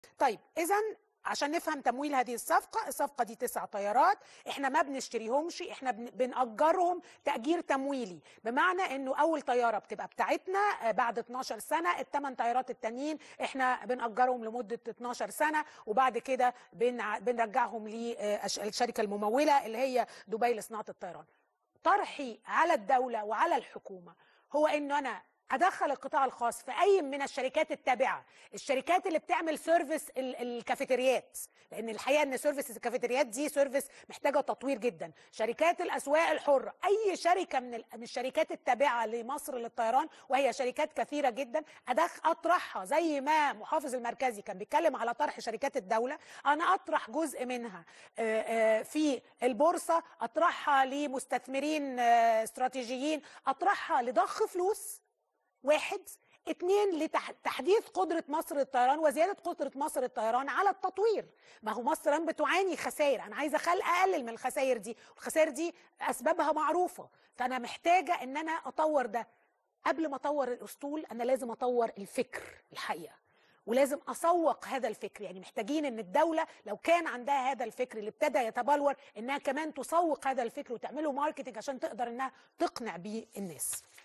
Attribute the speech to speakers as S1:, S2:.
S1: طيب اذا عشان نفهم تمويل هذه الصفقة دي 9 طيارات، احنا ما بنشتريهمش، احنا بنأجرهم تأجير تمويلي، بمعنى انه اول طيارة بتبقى بتاعتنا بعد 12 سنة، ال8 طيارات التانيين احنا بنأجرهم لمدة 12 سنة، وبعد كده بنرجعهم للشركة الممولة اللي هي دبي لصناعة الطيران. طرحي على الدولة وعلى الحكومة هو انه انا ادخل القطاع الخاص في اي من الشركات التابعه، الشركات اللي بتعمل سيرفيس الكافيتريات، لان الحقيقه ان سيرفيس الكافيتريات دي سيرفيس محتاجه تطوير جدا، شركات الاسواق الحره، اي شركه من الشركات التابعه لمصر للطيران، وهي شركات كثيره جدا، اطرحها زي ما محافظ المركزي كان بيتكلم على طرح شركات الدوله، انا اطرح جزء منها في البورصه، اطرحها لمستثمرين استراتيجيين، اطرحها لضخ فلوس، واحد. اتنين، لتحديث قدرة مصر للطيران وزيادة قدرة مصر للطيران على التطوير. ما هو مصر بتعاني خسائر، انا عايزة اقلل من الخسائر دي، والخسائر دي اسبابها معروفة، فانا محتاجة ان انا اطور ده. قبل ما اطور الاسطول انا لازم اطور الفكر الحقيقة، ولازم اسوق هذا الفكر، يعني محتاجين ان الدولة لو كان عندها هذا الفكر اللي ابتدى يتبلور، انها كمان تسوق هذا الفكر وتعمله ماركتنج عشان تقدر انها تقنع بيه الناس.